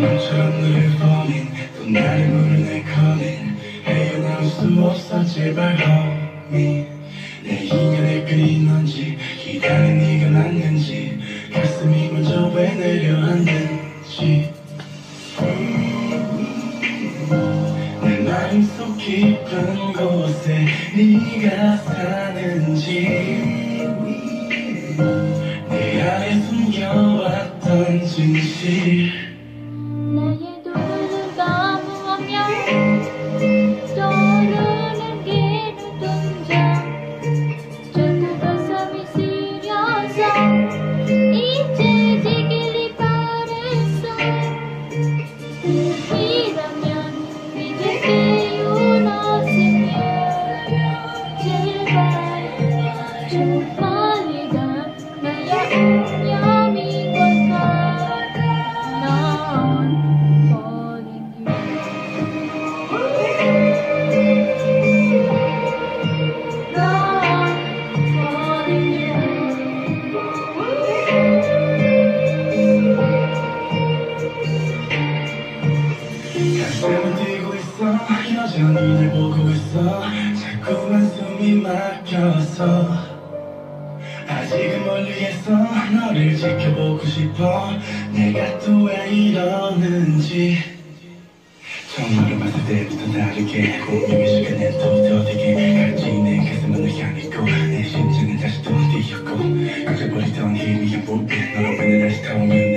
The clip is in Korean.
너처럼 너를 falling 또 나를 모르네 calling 헤어나올 수 없어 제발 homie 내 인연에 그린 건지 기다린 네가 맞는지 가슴이 먼저 왜 내려앉는지 내 마음속 깊은 곳에 네가 사는지 내 안에 숨겨왔던 진실 나의 눈을 감으며 떠오르는 게 눈동자 자꾸 가슴이 쓰려서 이제 지길이 바랬어 꿈이라면 이제 깨어났으면 제발 좀 빨리 가 나야 운명인 걸까 난 버린 길 가슴은 뛰고 있어 여전히 날 보고 있어 자꾸만 숨이 막혀서 아직은 멀리에서 너를 지켜보고 싶어 내가 또 왜 이러는지 처음 너를 봤을 때부터 다르게 운명의 시간엔 또 더디게 갈지 내 가슴은 널 향했고 내 심장은 다시 또 뛰었고 꺼져버리던 희미한 불빛 너로 왜 다시 타오면